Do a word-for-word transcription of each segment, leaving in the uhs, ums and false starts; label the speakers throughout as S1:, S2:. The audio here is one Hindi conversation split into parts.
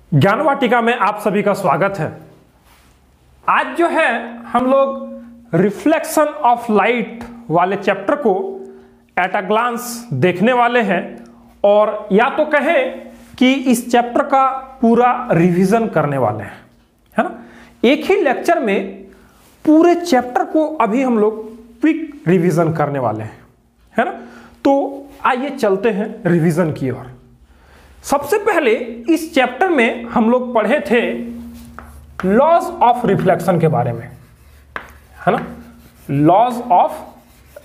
S1: ज्ञान वाटिका में आप सभी का स्वागत है। आज जो है हम लोग रिफ्लेक्शन ऑफ लाइट वाले चैप्टर को एट अ ग्लांस देखने वाले हैं और या तो कहें कि इस चैप्टर का पूरा रिवीजन करने वाले हैं, है ना। एक ही लेक्चर में पूरे चैप्टर को अभी हम लोग क्विक रिवीजन करने वाले हैं, है ना। तो आइए चलते हैं रिवीजन की ओर। सबसे पहले इस चैप्टर में हम लोग पढ़े थे लॉज ऑफ रिफ्लेक्शन के बारे में, है ना। लॉज ऑफ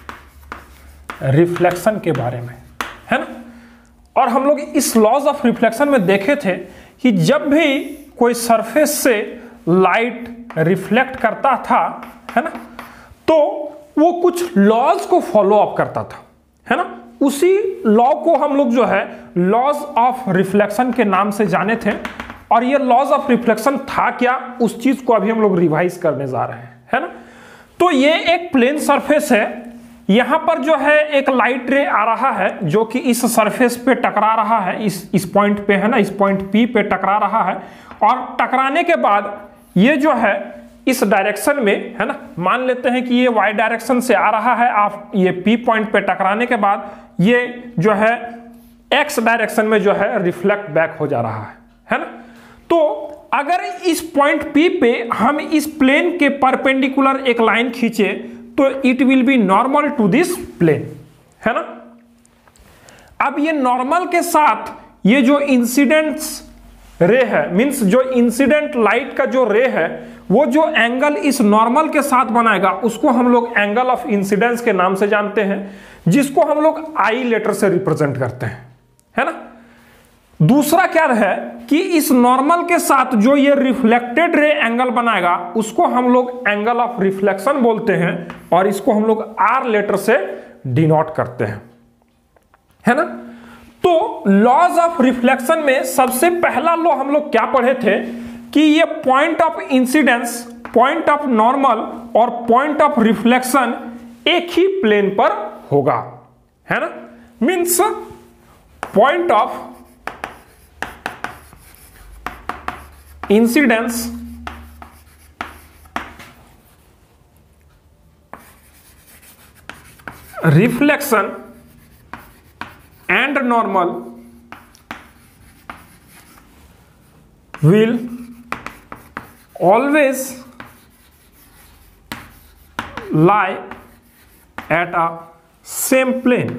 S1: रिफ्लेक्शन के बारे में, है ना। और हम लोग इस लॉज ऑफ रिफ्लेक्शन में देखे थे कि जब भी कोई सरफेस से लाइट रिफ्लेक्ट करता था, है ना, तो वो कुछ लॉज को फॉलो अप करता था, है ना। उसी लॉ को हम लोग जो है लॉज ऑफ रिफ्लेक्शन के नाम से जाने थे। और ये लॉज ऑफ रिफ्लेक्शन था क्या, उस चीज को अभी हम लोग रिवाइज करने जा रहे हैं, है ना। तो ये एक प्लेन सरफेस है, यहां पर जो है एक लाइट रे आ रहा है जो कि इस सरफेस पे टकरा रहा है, इस इस पॉइंट पे, है ना, इस पॉइंट पी पे टकरा रहा है। और टकराने के बाद ये जो है इस डायरेक्शन में, है ना, मान लेते हैं कि ये वाई डायरेक्शन से आ रहा है, आप ये पी पॉइंट पे टकराने के बाद ये जो है एक्स डायरेक्शन में जो है रिफ्लेक्ट बैक हो जा रहा है, है ना। तो अगर इस पॉइंट पी पे हम इस प्लेन के परपेंडिकुलर एक लाइन खींचे तो it will be normal to this plane, है ना। अब ये नॉर्मल के साथ ये जो इंसिडेंट्स रे है, मींस जो इंसिडेंट लाइट का जो रे है, वो जो एंगल इस नॉर्मल के साथ बनाएगा उसको हम लोग एंगल ऑफ इंसिडेंस के नाम से जानते हैं, जिसको हम लोग आई लेटर से रिप्रेजेंट करते हैं, है ना। दूसरा क्या है कि इस नॉर्मल के साथ जो ये रिफ्लेक्टेड रे एंगल बनाएगा उसको हम लोग एंगल ऑफ रिफ्लेक्शन बोलते हैं और इसको हम लोग आर लेटर से डिनोट करते हैं, है ना। तो लॉज ऑफ रिफ्लेक्शन में सबसे पहला लॉ हम लोग क्या पढ़े थे कि ये point of incidence, point of normal और पॉइंट ऑफ रिफ्लेक्शन एक ही प्लेन पर होगा, है ना। Means point of incidence reflection and normal will always lie at a same plane,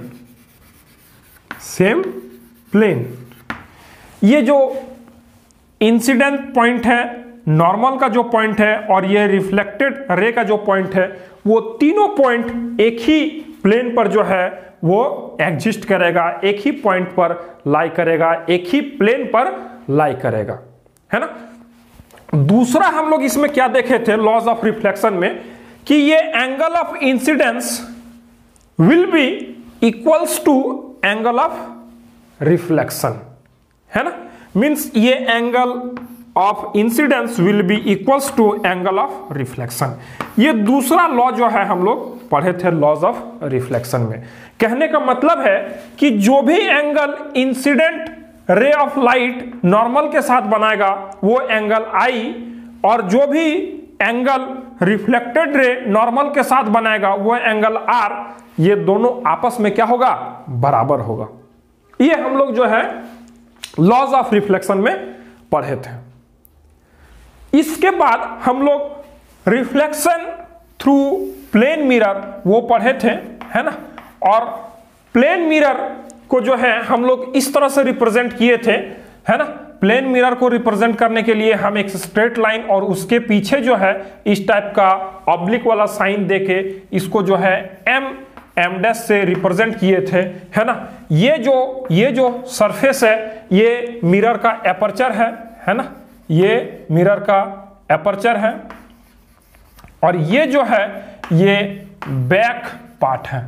S1: same plane। ये जो इंसिडेंट पॉइंट है, नॉर्मल का जो पॉइंट है और ये रिफ्लेक्टेड रे का जो पॉइंट है, वो तीनों पॉइंट एक ही प्लेन पर जो है वो एग्जिस्ट करेगा, एक ही पॉइंट पर लाई करेगा, एक ही प्लेन पर लाई करेगा, है ना। दूसरा हम लोग इसमें क्या देखे थे लॉज ऑफ रिफ्लेक्शन में कि ये angle of incidence will be equals to angle of reflection, है ना। मींस ये angle of incidence will be equals to angle of reflection. ये दूसरा लॉ जो है हम लोग पढ़े थे लॉज ऑफ रिफ्लेक्शन में। कहने का मतलब है कि जो भी angle incident ray of light normal के साथ बनाएगा वो एंगल आई, और जो भी एंगल रिफ्लेक्टेड रे नॉर्मल के साथ बनाएगा वो एंगल आर, ये दोनों आपस में क्या होगा, बराबर होगा। ये हम लोग जो है लॉज ऑफ रिफ्लेक्शन में पढ़े थे। इसके बाद हम लोग रिफ्लेक्शन थ्रू प्लेन मिरर वो पढ़े थे, है ना। और प्लेन मिरर को जो है हम लोग इस तरह से रिप्रेजेंट किए थे, है ना। प्लेन मिरर को रिप्रेजेंट करने के लिए हम एक स्ट्रेट लाइन और उसके पीछे जो है इस टाइप का ऑब्लिक वाला साइन देके इसको जो है एम एम डैश से रिप्रेजेंट किए थे, है ना। ये जो ये जो सरफेस है ये मिरर का एपर्चर है, है ना। ये मिरर का एपर्चर है और ये जो है ये बैक पार्ट है,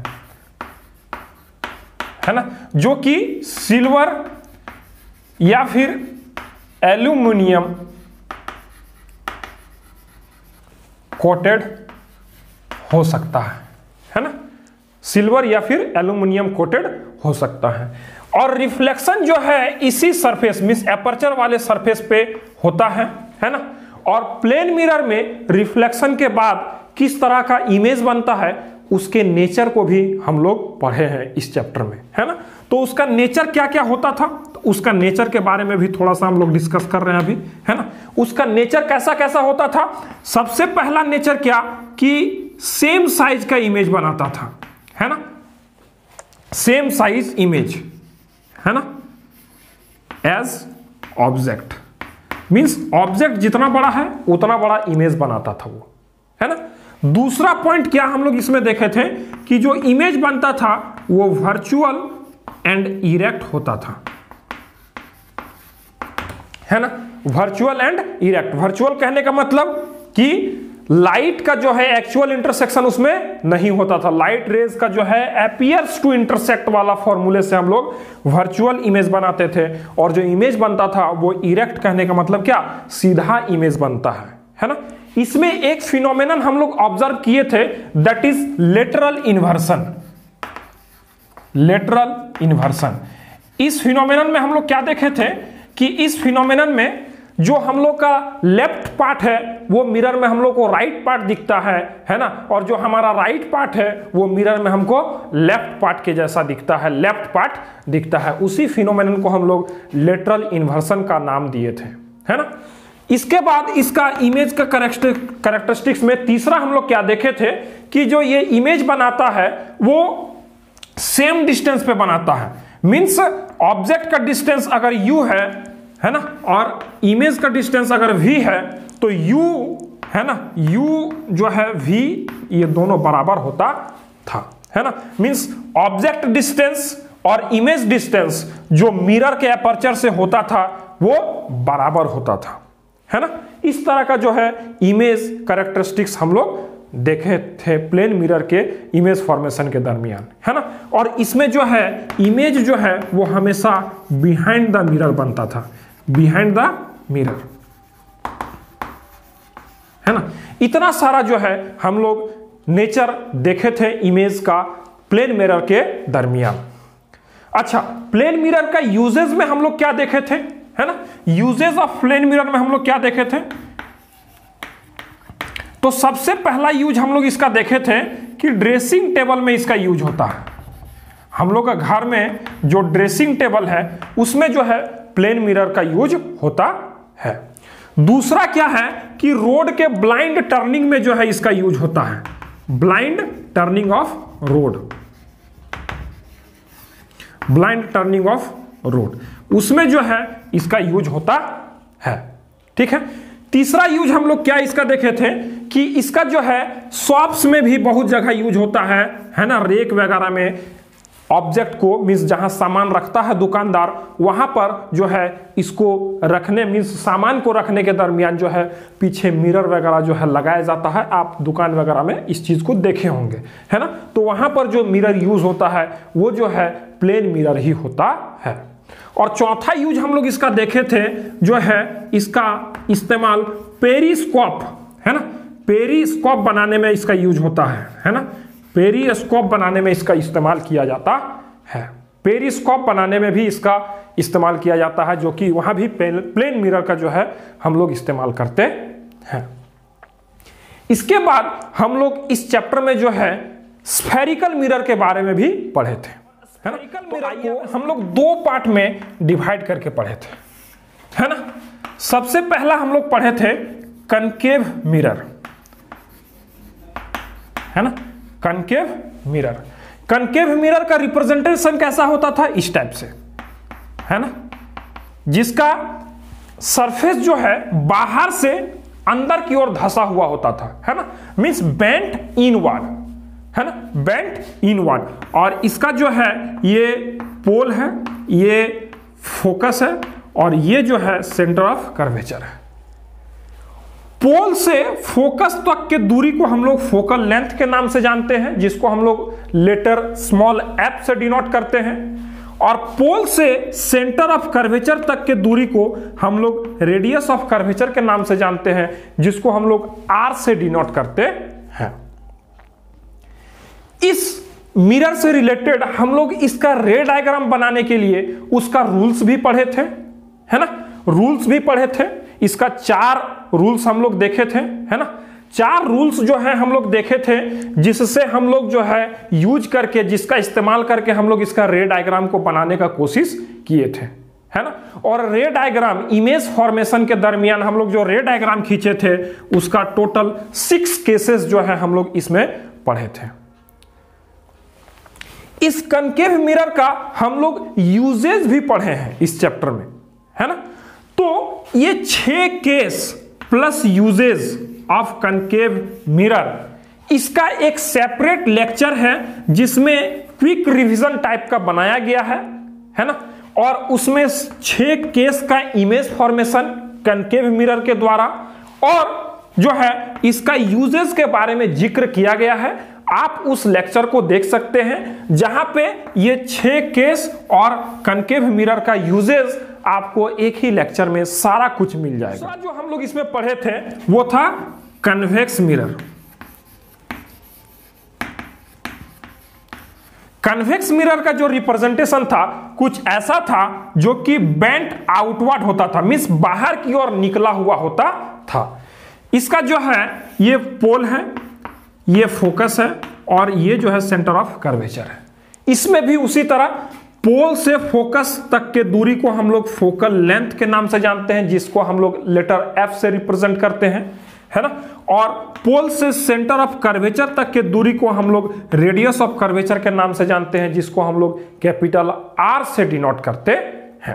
S1: है ना, जो कि सिल्वर या फिर एल्यूमिनियम कोटेड हो सकता है, है ना। सिल्वर या फिर एल्यूमिनियम कोटेड हो सकता है। और रिफ्लेक्शन जो है इसी सरफेस मींस एपर्चर वाले सरफेस पे होता है है ना। और प्लेन मिरर में रिफ्लेक्शन के बाद किस तरह का इमेज बनता है उसके नेचर को भी हम लोग पढ़े हैं इस चैप्टर में, है ना। तो उसका नेचर क्या क्या होता था, तो उसका नेचर के बारे में भी थोड़ा सा हम लोग डिस्कस कर रहे हैं अभी, है ना। उसका नेचर कैसा कैसा होता था। सबसे पहला नेचर क्या कि सेम साइज का इमेज बनाता था, है ना, सेम साइज इमेज, है ना, एज ऑब्जेक्ट मींस ऑब्जेक्ट जितना बड़ा है उतना बड़ा इमेज बनाता था वो, है ना। दूसरा पॉइंट क्या हम लोग इसमें देखे थे कि जो इमेज बनता था वो वर्चुअल एंड इरेक्ट होता था, है ना। वर्चुअल एंड इरेक्ट, वर्चुअल कहने का मतलब कि लाइट का जो है एक्चुअल इंटरसेक्शन उसमें नहीं होता था, लाइट रेज का जो है अपीयर्स टू इंटरसेक्ट वाला फॉर्मूले से हम लोग वर्चुअल इमेज बनाते थे। और जो इमेज बनता था वो इरेक्ट कहने का मतलब क्या, सीधा इमेज बनता है, है ना। इसमें एक फिनोमेनन हम लोग ऑब्जर्व किए थे that is lateral inversion, lateral inversion. इस फिनोमेनन में हम लोग क्या देखे थे कि इस फिनोमेनन में जो हम लोग का लेफ्ट पार्ट है वो मिरर में हम लोग को राइट पार्ट दिखता है, है ना। और जो हमारा राइट पार्ट है वो मिरर में हमको लेफ्ट पार्ट के जैसा दिखता है, लेफ्ट पार्ट दिखता है। उसी फिनोमेनन को हम लोग लेटरल इन्वर्सन का नाम दिए थे, है ना। इसके बाद इसका इमेज का कैरेक्टरिस्टिक्स में तीसरा हम लोग क्या देखे थे कि जो ये इमेज बनाता है वो सेम डिस्टेंस पे बनाता है। मींस ऑब्जेक्ट का डिस्टेंस अगर u है है ना, और इमेज का डिस्टेंस अगर v है तो u है ना, u जो है v ये दोनों बराबर होता था, है ना। मींस ऑब्जेक्ट डिस्टेंस और इमेज डिस्टेंस जो मिरर के एपर्चर से होता था वो बराबर होता था, है ना। इस तरह का जो है इमेज कैरेक्टरिस्टिक्स हम लोग देखे थे प्लेन मिरर के इमेज फॉर्मेशन के दरमियान, है ना। और इसमें जो है इमेज जो है वो हमेशा बिहाइंड द मिरर बनता था, बिहाइंड द मिरर, है ना। इतना सारा जो है हम लोग नेचर देखे थे इमेज का प्लेन मिरर के दरमियान। अच्छा, प्लेन मिरर का यूजेस में हम लोग क्या देखे थे, है ना। यूजेस ऑफ प्लेन मिरर में हम लोग क्या देखे थे, तो सबसे पहला यूज हम लोग इसका देखे थे कि ड्रेसिंग टेबल में इसका यूज होता है। हम लोग का घर में जो ड्रेसिंग टेबल है उसमें जो है प्लेन मिरर का यूज होता है। दूसरा क्या है कि रोड के ब्लाइंड टर्निंग में जो है इसका यूज होता है, blind turning of road, blind turning of road, उसमें जो है इसका यूज होता है, ठीक है। तीसरा यूज हम लोग क्या इसका देखे थे कि इसका जो है शॉप्स में भी बहुत जगह यूज होता है, है ना। रेक वगैरह में ऑब्जेक्ट को मींस जहां सामान रखता है दुकानदार वहां पर जो है इसको रखने मींस सामान को रखने के दरमियान जो है पीछे मिरर वगैरह जो है लगाया जाता है। आप दुकान वगैरह में इस चीज को देखे होंगे, है ना। तो वहां पर जो मिरर यूज होता है वो जो है प्लेन मिरर ही होता है। और चौथा यूज हम लोग इसका देखे थे जो है इसका इस्तेमाल पेरिस्कोप, है ना, पेरिस्कोप बनाने में इसका यूज होता है, है ना। पेरिस्कोप बनाने में इसका इस्तेमाल किया जाता है, पेरिस्कोप बनाने में भी इसका इस्तेमाल किया जाता है, जो कि वहां भी प्लेन मिरर का जो है हम लोग इस्तेमाल करते हैं। इसके बाद हम लोग इस चैप्टर में जो है स्फेरिकल मिरर के बारे में भी पढ़े थे, है ना। तो मिरर को हम लोग दो पार्ट में डिवाइड करके पढ़े थे, है ना। सबसे पहला हम लोग पढ़े थे कनकेव मिरर, है ना, कनकेव मिरर। कनकेव मिरर का रिप्रेजेंटेशन कैसा होता था, इस टाइप से, है ना, जिसका सरफेस जो है बाहर से अंदर की ओर धंसा हुआ होता था, है ना, मींस बेंट इनवर्ड, है ना, बेंट इनवर्ड। और इसका जो है ये पोल है, ये फोकस है और ये जो है सेंटर ऑफ कर्वेचर है। पोल से फोकस तक के दूरी को हम लोग फोकल लेंथ के नाम से जानते हैं, जिसको हम लोग लेटर स्मॉल एफ से डिनोट करते हैं। और पोल से सेंटर ऑफ कर्वेचर तक के दूरी को हम लोग रेडियस ऑफ कर्वेचर के नाम से जानते हैं, जिसको हम लोग आर से डिनोट करते हैं। इस मिरर से रिलेटेड हम लोग इसका रे डायग्राम बनाने के लिए उसका रूल्स भी पढ़े थे, है ना, रूल्स भी पढ़े थे। इसका चार रूल्स हम लोग देखे थे, है ना, चार रूल्स जो है हम लोग देखे थे, जिससे हम लोग जो है यूज करके, जिसका इस्तेमाल करके हम लोग इसका रे डायग्राम को बनाने का कोशिश किए थे, है ना। और रे डायग्राम इमेज फॉर्मेशन के दरमियान हम लोग जो रे डायग्राम खींचे थे उसका टोटल सिक्स केसेस जो है हम लोग इसमें पढ़े थे। इस कनकेव मिरर का हम लोग यूजेज भी पढ़े हैं इस चैप्टर में, है ना। तो ये छह case plus uses of concave mirror, इसका एक सेपरेट लेक्चर है जिसमें क्विक रिवीजन टाइप का बनाया गया है, है ना। और उसमें छह केस का इमेज फॉर्मेशन कनकेव मिरर के द्वारा और जो है इसका यूजेस के बारे में जिक्र किया गया है। आप उस लेक्चर को देख सकते हैं जहां पे ये छह केस और कनकेव मिरर का यूजेस आपको एक ही लेक्चर में सारा कुछ मिल जाएगा। जो हम लोग इसमें पढ़े थे वो था कन्वेक्स मिरर। कन्वेक्स मिरर का जो रिप्रेजेंटेशन था कुछ ऐसा था जो कि बेंट आउटवर्ड होता था, मींस बाहर की ओर निकला हुआ होता था। इसका जो है ये पोल है, ये फोकस है और ये जो है सेंटर ऑफ कर्वेचर है। इसमें भी उसी तरह पोल से फोकस तक के दूरी को हम लोग फोकल लेंथ के नाम से जानते हैं, जिसको हम लोग लेटर एफ से रिप्रेजेंट करते हैं, है ना। और पोल से सेंटर ऑफ कर्वेचर तक के दूरी को हम लोग रेडियस ऑफ कर्वेचर के नाम से जानते हैं, जिसको हम लोग कैपिटल आर से डिनोट करते हैं।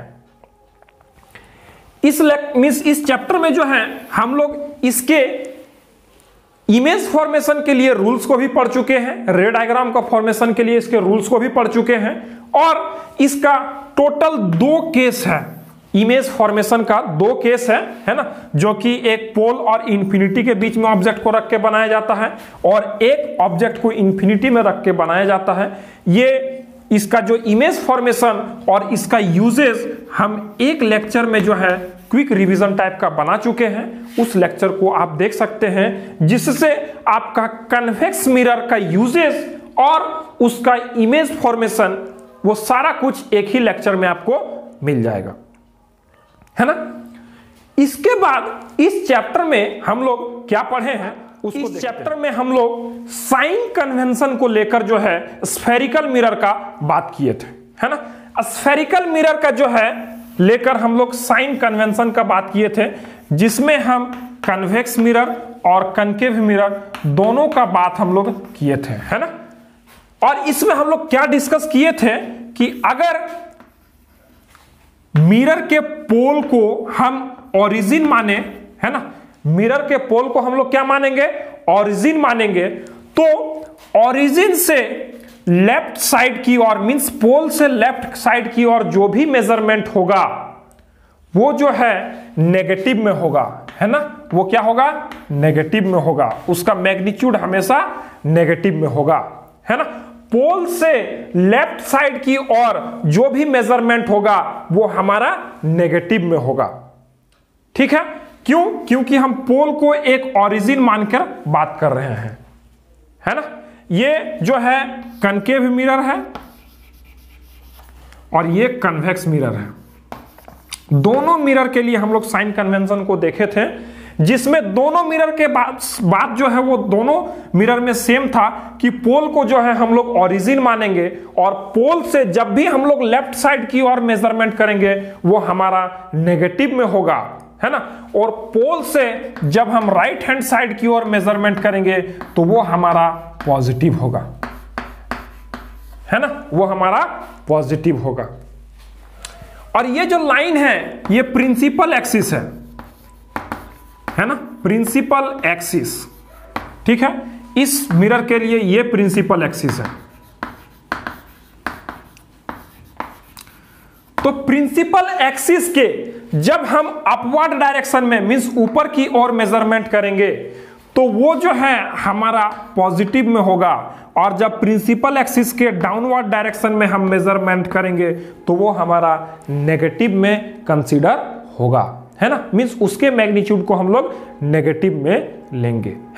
S1: इस मींस इस चैप्टर में जो है हम लोग इसके इमेज फॉर्मेशन के लिए रूल्स को भी पढ़ चुके हैं, रे डायग्राम का फॉर्मेशन के लिए इसके रूल्स को भी पढ़ चुके हैं, और इसका टोटल दो केस है इमेज फॉर्मेशन का, दो केस है, है ना, जो कि एक पोल और इंफिनिटी के बीच में ऑब्जेक्ट को रख के बनाया जाता है और एक ऑब्जेक्ट को इंफिनिटी में रख के बनाया जाता है। ये इसका जो इमेज फॉर्मेशन और इसका यूजेस हम एक लेक्चर में जो है क्विक रिवीजन टाइप का बना चुके हैं। उस लेक्चर को आप देख सकते हैं, जिससे आपका कन्वेक्स मिरर का यूजेस और उसका इमेज फॉर्मेशन वो सारा कुछ एक ही लेक्चर में आपको मिल जाएगा, है ना। इसके बाद इस चैप्टर में हम लोग क्या पढ़े हैं उसको इस चैप्टर में हम लोग साइन कन्वेंशन को लेकर जो है स्फेरिकल मिरर का बात किए थे, है ना। स्फेरिकल मिरर का जो है लेकर हम लोग साइन कन्वेंशन का बात किए थे, जिसमें हम कन्वेक्स मिरर और कनकेव मिरर दोनों का बात हम लोग किए थे, है ना। और इसमें हम लोग क्या डिस्कस किए थे कि अगर मिरर के पोल को हम ओरिजिन माने, है ना, मिरर के पोल को हम लोग क्या मानेंगे, ओरिजिन मानेंगे, तो ओरिजिन से लेफ्ट साइड की ओर, मींस पोल से लेफ्ट साइड की ओर जो भी मेजरमेंट होगा वो जो है नेगेटिव में होगा, है ना। वो क्या होगा, नेगेटिव में होगा, उसका मैग्नीट्यूड हमेशा नेगेटिव में होगा, है ना। पोल से लेफ्ट साइड की ओर जो भी मेजरमेंट होगा वो हमारा नेगेटिव में होगा, ठीक है। क्यों? क्योंकि हम पोल को एक ओरिजिन मानकर बात कर रहे हैं, है ना। ये जो है कनकेव मिरर है और ये कन्वेक्स मिरर है। दोनों मिरर के लिए हम लोग साइन कन्वेंशन को देखे थे, जिसमें दोनों मिरर के बात जो है वो दोनों मिरर में सेम था कि पोल को जो है हम लोग ओरिजिन मानेंगे और पोल से जब भी हम लोग लेफ्ट साइड की ओर मेजरमेंट करेंगे वो हमारा नेगेटिव में होगा, है ना। और पोल से जब हम राइट हैंड साइड की ओर मेजरमेंट करेंगे तो वो हमारा पॉजिटिव होगा, है ना, वो हमारा पॉजिटिव होगा। और ये जो लाइन है ये प्रिंसिपल एक्सिस है, है ना, प्रिंसिपल एक्सिस, ठीक है। इस मिरर के लिए ये प्रिंसिपल एक्सिस है। तो प्रिंसिपल एक्सिस के जब हम अपवर्ड डायरेक्शन में, मींस ऊपर की ओर मेजरमेंट करेंगे तो वो जो है हमारा पॉजिटिव में होगा, और जब प्रिंसिपल एक्सिस के डाउनवर्ड डायरेक्शन में हम मेजरमेंट करेंगे तो वो हमारा नेगेटिव में कंसीडर होगा, है ना। मींस उसके मैग्नीट्यूड को हम लोग नेगेटिव में लेंगे, है ना।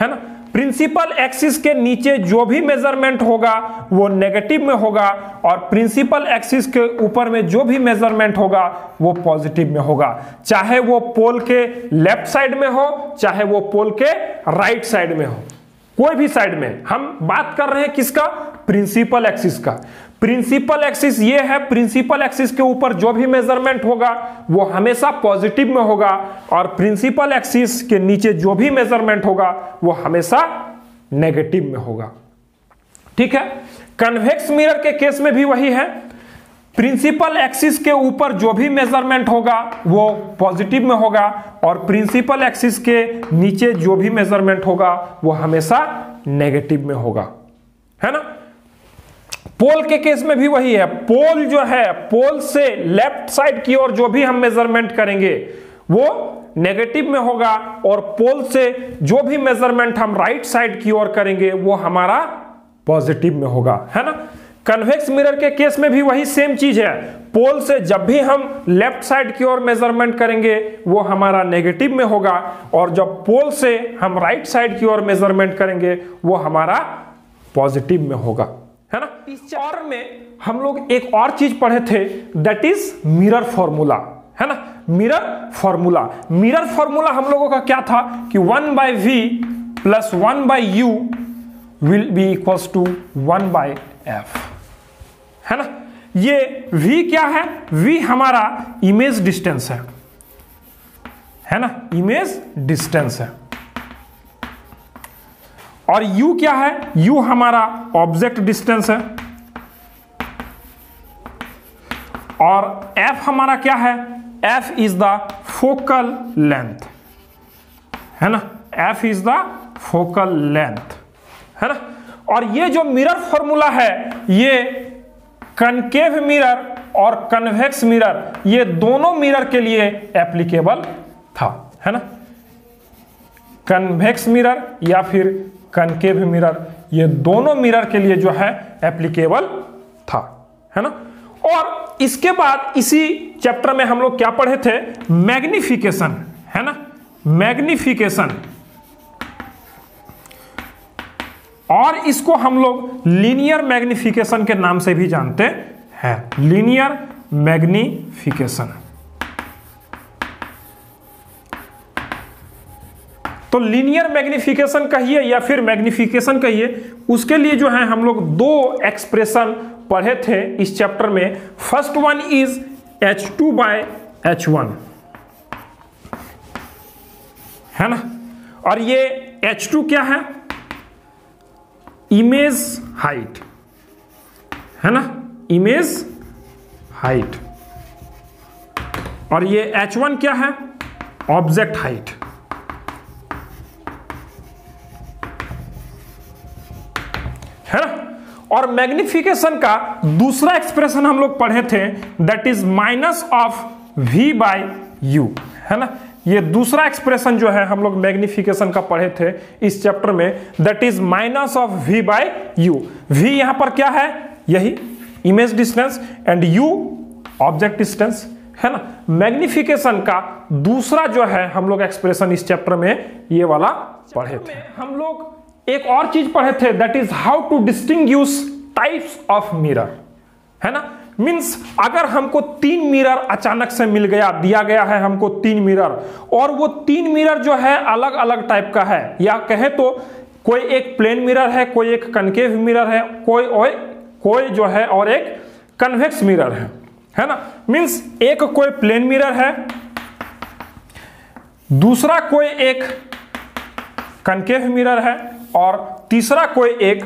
S1: प्रिंसिपल एक्सिस के नीचे जो भी मेजरमेंट होगा वो नेगेटिव में होगा और प्रिंसिपल एक्सिस के ऊपर में जो भी मेजरमेंट होगा वो पॉजिटिव में होगा, चाहे वो पोल के लेफ्ट साइड में हो चाहे वो पोल के राइट साइड में हो, कोई भी साइड में। हम बात कर रहे हैं किसका? प्रिंसिपल एक्सिस का। प्रिंसिपल एक्सिस ये है, प्रिंसिपल एक्सिस के ऊपर जो भी मेजरमेंट होगा वो हमेशा पॉजिटिव में होगा और प्रिंसिपल एक्सिस के नीचे जो भी मेजरमेंट होगा वो हमेशा नेगेटिव में होगा। ठीक है। कन्वेक्स मिरर के केस में भी वही है, प्रिंसिपल एक्सिस के ऊपर जो भी मेजरमेंट होगा वो पॉजिटिव में होगा और प्रिंसिपल एक्सिस के नीचे जो भी मेजरमेंट होगा वो हमेशा नेगेटिव में होगा, है ना। पोल के केस में भी वही है, पोल जो है, पोल से लेफ्ट साइड की ओर जो भी हम मेजरमेंट करेंगे वो नेगेटिव में होगा और पोल से जो भी मेजरमेंट हम राइट साइड की ओर करेंगे वो हमारा पॉजिटिव में होगा, है ना। कन्वेक्स मिरर के केस में भी वही सेम चीज है, पोल से जब भी हम लेफ्ट साइड की ओर मेजरमेंट करेंगे वो हमारा नेगेटिव में होगा और जब पोल से हम राइट साइड की ओर मेजरमेंट करेंगे वो हमारा पॉजिटिव में होगा, है ना। इस चैप्टर में हम लोग एक और चीज पढ़े थे, दैट इज मिरर फॉर्मूला, है ना। मिरर फॉर्मूला मिरर फॉर्मूला हम लोगों का क्या था कि one by v plus one by u will be equals to one by F, है ना। ये v क्या है? v हमारा इमेज डिस्टेंस है, है ना, इमेज डिस्टेंस है। और u क्या है? u हमारा ऑब्जेक्ट डिस्टेंस है और f हमारा क्या है? f is the focal length, है ना, f is the focal length, है ना। और ये जो मिरर फॉर्मूला है ये कनकेव मिरर और कन्वेक्स मिरर ये दोनों मिरर के लिए एप्लीकेबल था, है ना। कन्वेक्स मिरर या फिर कनकेव मिरर ये दोनों मिरर के लिए जो है एप्लीकेबल था, है ना। और इसके बाद इसी चैप्टर में हम लोग क्या पढ़े थे? मैग्निफिकेशन, है ना, मैग्निफिकेशन। और इसको हम लोग लीनियर मैग्निफिकेशन के नाम से भी जानते हैं, लीनियर मैग्निफिकेशन। तो लीनियर मैग्निफिकेशन कहिए या फिर मैग्निफिकेशन कहिए, उसके लिए जो है हम लोग दो एक्सप्रेशन पढ़े थे इस चैप्टर में। First one is h two by h one, है ना। और ये एच टू क्या है? इमेज हाइट, है ना, इमेज हाइट। और ये एच वन क्या है? ऑब्जेक्ट हाइट, है ना। और मैग्निफिकेशन का दूसरा एक्सप्रेशन हम लोग पढ़े थे, that is minus of v by u, है ना। ये दूसरा एक्सप्रेशन जो है हम लोग मैग्निफिकेशन का पढ़े थे इस चैप्टर में, that is minus of v by u. v यहां पर क्या है? यही image distance and u object distance, है ना। मैग्निफिकेशन का दूसरा जो है हम लोग एक्सप्रेशन इस चैप्टर में ये वाला पढ़े थे। हम लोग एक और चीज पढ़े थे, that is how to distinguish types of mirror, है ना। मींस अगर हमको तीन मिरर अचानक से मिल गया, दिया गया है हमको तीन मिरर और वो तीन मिरर जो है अलग अलग टाइप का है, या कहे तो कोई एक प्लेन मिरर है, कोई एक कनकेव मिरर है, कोई और कोई जो है और एक कन्वेक्स मिरर है, है ना। मींस एक कोई प्लेन मिरर है, दूसरा कोई एक कनकेव मिरर है और तीसरा कोई एक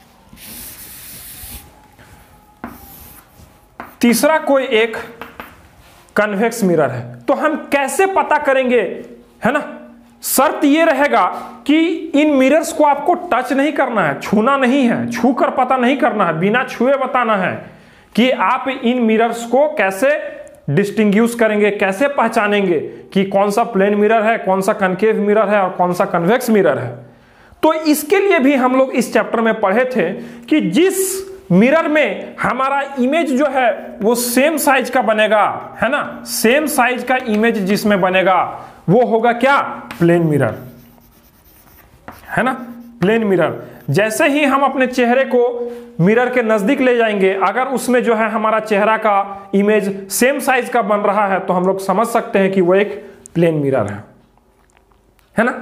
S1: तीसरा कोई एक कन्वेक्स मिरर है। तो हम कैसे पता करेंगे, है ना। शर्त ये रहेगा कि इन मिरर्स को आपको टच नहीं करना है, छूना नहीं है, छू कर पता नहीं करना है, बिना छुए बताना है कि आप इन मिरर्स को कैसे डिस्टिंग्विश करेंगे, कैसे पहचानेंगे कि कौन सा प्लेन मिरर है, कौन सा कनकेव मिरर है और कौन सा कन्वेक्स मिरर है। तो इसके लिए भी हम लोग इस चैप्टर में पढ़े थे कि जिस मिरर में हमारा इमेज जो है वो सेम साइज का बनेगा, है ना, सेम साइज का इमेज जिसमें बनेगा वो होगा क्या? प्लेन मिरर, है ना, प्लेन मिरर। जैसे ही हम अपने चेहरे को मिरर के नजदीक ले जाएंगे, अगर उसमें जो है हमारा चेहरा का इमेज सेम साइज का बन रहा है तो हम लोग समझ सकते हैं कि वो एक प्लेन मिरर है, है ना।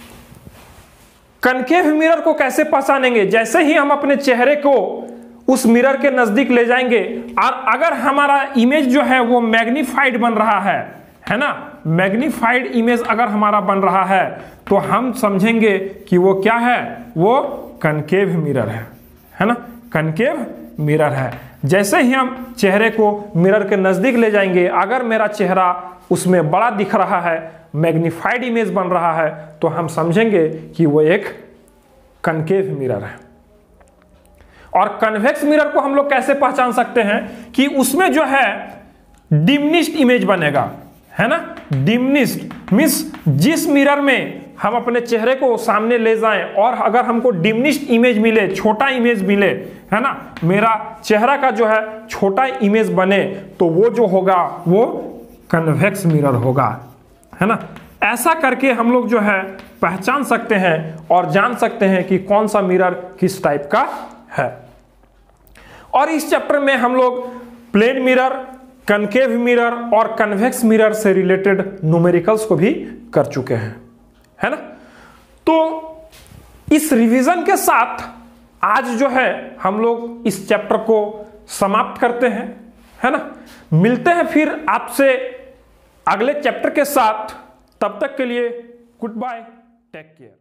S1: कनकेव मिरर को कैसे पहचानेंगे? जैसे ही हम अपने चेहरे को उस मिरर के नजदीक ले जाएंगे और अगर हमारा इमेज जो है वो मैग्नीफाइड बन रहा है है ना, मैग्नीफाइड इमेज अगर हमारा बन रहा है तो हम समझेंगे कि वो क्या है, वो कनकेव मिरर है, है ना, कनकेव मिरर है। जैसे ही हम चेहरे को मिरर के नजदीक ले जाएंगे, अगर मेरा चेहरा उसमें बड़ा दिख रहा है, मैग्नीफाइड इमेज बन रहा है, तो हम समझेंगे कि वो एक कनकेव मिरर है। और कन्वेक्स मिरर को हम लोग कैसे पहचान सकते हैं कि उसमें जो है डिमिनिश्ड इमेज बनेगा, है ना। डिमिनिश्ड मींस जिस मिरर में हम अपने चेहरे को सामने ले जाएं और अगर हमको डिमिनिश्ड इमेज मिले, छोटा इमेज मिले, है ना, मेरा चेहरा का जो है छोटा इमेज बने, तो वो जो होगा वो कन्वेक्स मिरर होगा, है ना। ऐसा करके हम लोग जो है पहचान सकते हैं और जान सकते हैं कि कौन सा मिरर किस टाइप का है। और इस चैप्टर में हम लोग प्लेन मिरर, कनकेव मिरर और कन्वेक्स मिरर से रिलेटेड न्यूमेरिकल्स को भी कर चुके हैं, है ना। तो इस रिवीजन के साथ आज जो है हम लोग इस चैप्टर को समाप्त करते हैं, है ना। मिलते हैं फिर आपसे अगले चैप्टर के साथ, तब तक के लिए गुड बाय, टेक केयर।